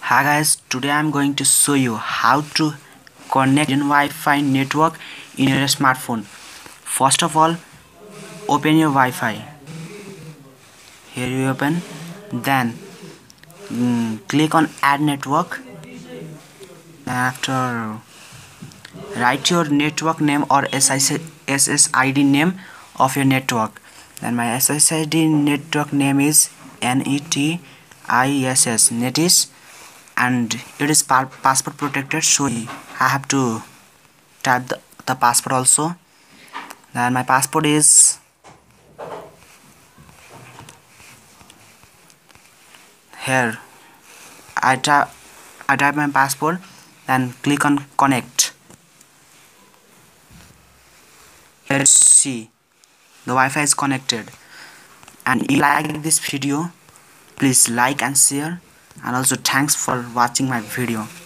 Hi guys, today I'm going to show you how to connect in Wi-Fi network in your smartphone. First of all, open your Wi-Fi. Here you open, then click on add network. After, write your network name or SSID name of your network. Then my SSID network name is NETISS, netis, and it is password protected, so I have to type the password also. Then my password is here. I type my password, then click on connect. Let's see, the Wi-Fi is connected. And if you like this video, please like and share, and also thanks for watching my video.